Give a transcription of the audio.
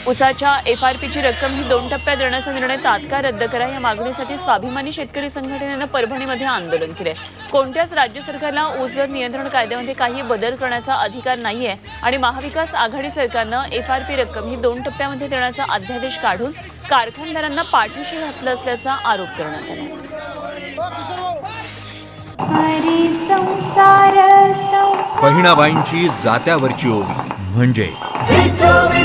ऊसाच्या FRPची रक्कम ही 2 टप्प्यात देण्याचा निर्णय तात्काळ रद्द करा या मागणीसाठी स्वाभिमानी शेतकरी संघटनेनं परभणीमध्ये आंदोलन केले। कोणत्याच राज्य सरकारला ऊस दर नियंत्रण कायद्यामध्ये काही बदल करण्याचा अधिकार नाहीये आणि महाविकास आघाडी सरकारनं FRP रक्कम ही 2 टप्प्यामध्ये देण्याचा अध्यादेश काढून कारखानदारांना पाठीशी घातलं असल्याचा आरोप करण्यात आला। बहिणाबाईंची जात्यावरची ओवी म्हणजे